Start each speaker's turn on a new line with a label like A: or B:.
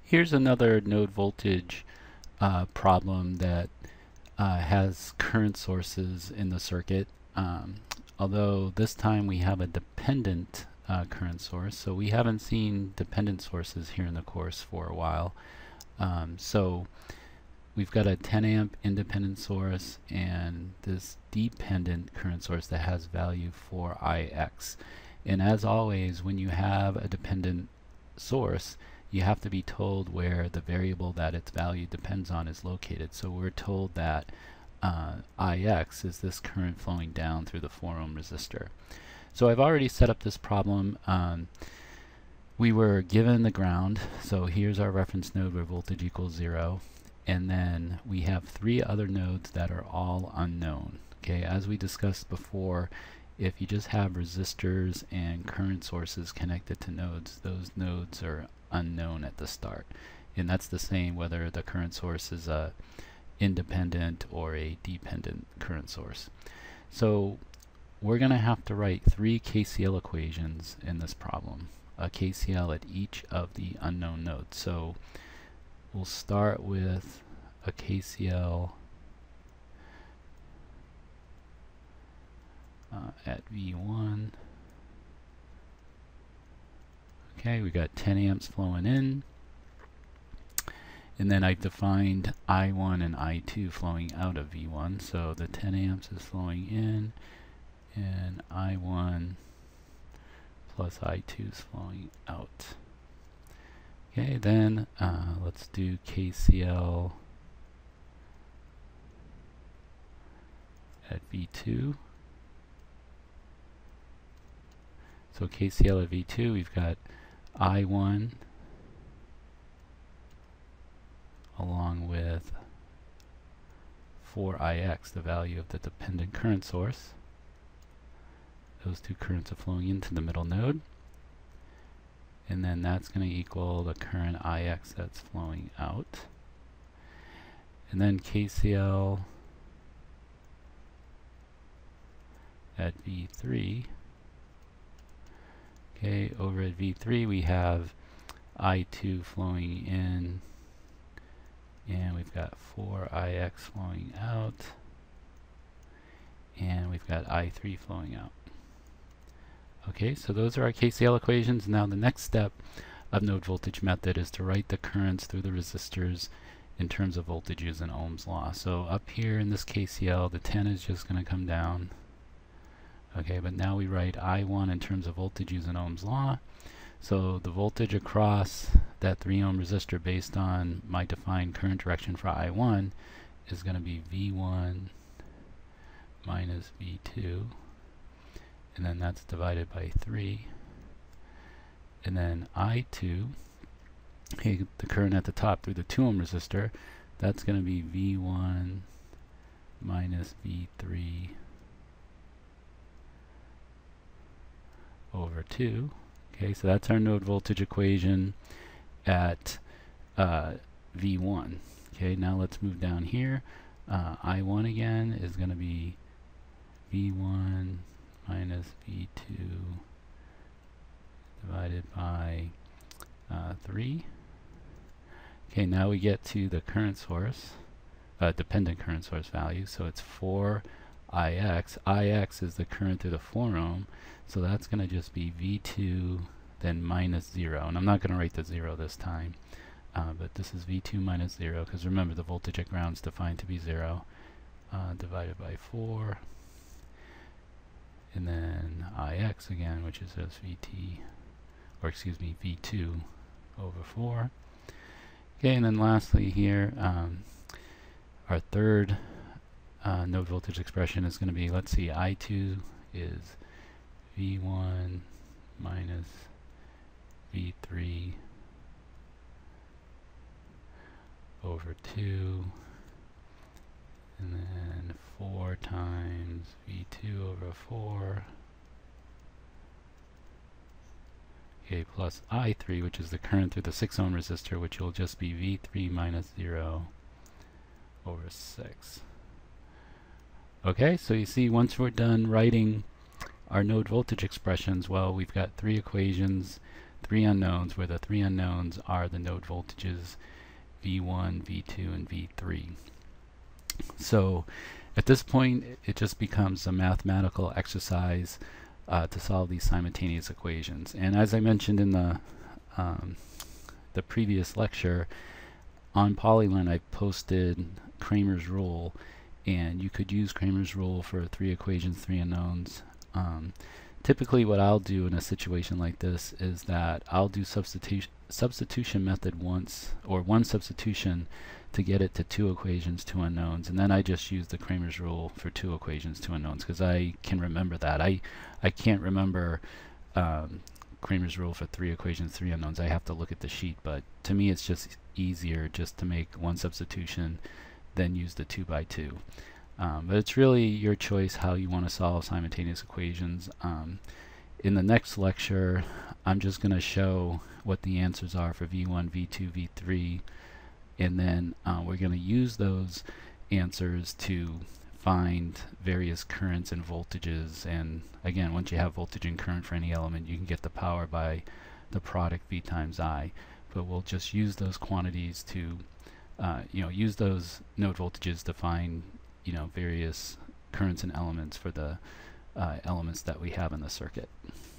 A: Here's another node voltage problem that has current sources in the circuit, although this time we have a dependent current source. So we haven't seen dependent sources here in the course for a while. So we've got a 10 amp independent source and this dependent current source that has value for Ix. And as always, when you have a dependent source, you have to be told where the variable that its value depends on is located. So we're told that Ix is this current flowing down through the 4 ohm resistor. So I've already set up this problem. We were given the ground, so here's our reference node where voltage equals 0, and then we have 3 other nodes that are all unknown. Okay, as we discussed before, if you just have resistors and current sources connected to nodes, those nodes are unknown at the start. And that's the same whether the current source is a independent or a dependent current source. So we're going to have to write 3 KCL equations in this problem, a KCL at each of the unknown nodes. So we'll start with a KCL at V1. Okay, we got 10 amps flowing in, and then I've defined I1 and I2 flowing out of V1. So the 10 amps is flowing in, and I1 plus I2 is flowing out. Okay, then let's do KCL at V2. So KCL at V2, we've got I1 along with 4Ix, the value of the dependent current source. Those 2 currents are flowing into the middle node. And then that's going to equal the current Ix that's flowing out. And then KCL at V3. Okay, over at V3 we have I2 flowing in, and we've got 4Ix flowing out, and we've got I3 flowing out. Okay, so those are our KCL equations. Now the next step of node voltage method is to write the currents through the resistors in terms of voltages in Ohm's law. So up here in this KCL, the 10 is just going to come down. Okay, but now we write I1 in terms of voltages in Ohm's law. So the voltage across that 3 ohm resistor based on my defined current direction for I1 is going to be V1 minus V2. And then that's divided by 3. And then I2, okay, the current at the top through the 2 ohm resistor, that's going to be V1 minus V3 over 2. Okay, so that's our node voltage equation at V1. Okay, now let's move down here. I1 again is going to be V1 minus V2 divided by 3. Okay, now we get to the current source, dependent current source value. So it's 4Ix. Ix is the current through the 4 ohm. So that's going to just be V2 then minus 0. And I'm not going to write the 0 this time. But this is V2 minus 0, because remember the voltage at ground is defined to be 0, divided by 4. And then Ix again, which is just V2 over 4. Okay, and then lastly here, our third node voltage expression is going to be, let's see, I2 is V1 minus V3 over 2, and then 4 times V2 over 4, okay, plus I3, which is the current through the 6 ohm resistor, which will just be V3 minus 0 over 6. Okay, so you see, once we're done writing our node voltage expressions, well, we've got 3 equations three unknowns, where the three unknowns are the node voltages V1, V2, and V3. So at this point, it just becomes a mathematical exercise to solve these simultaneous equations. And as I mentioned in the previous lecture, on Polylearn I posted Cramer's rule, and you could use Cramer's rule for three equations, three unknowns. Typically what I'll do in a situation like this is that I'll do substitution method once, or one substitution, to get it to two equations, two unknowns, and then I just use the Cramer's rule for two equations, two unknowns, because I can remember that. I can't remember Cramer's rule for three equations, three unknowns. I have to look at the sheet, but to me it's just easier just to make one substitution, then use the 2 by 2. But it's really your choice how you want to solve simultaneous equations. In the next lecture, I'm just going to show what the answers are for V1, V2, V3, and then we're going to use those answers to find various currents and voltages. And again, once you have voltage and current for any element, you can get the power by the product V times I. But we'll just use those quantities to, use those node voltages to find, various currents and elements for the elements that we have in the circuit.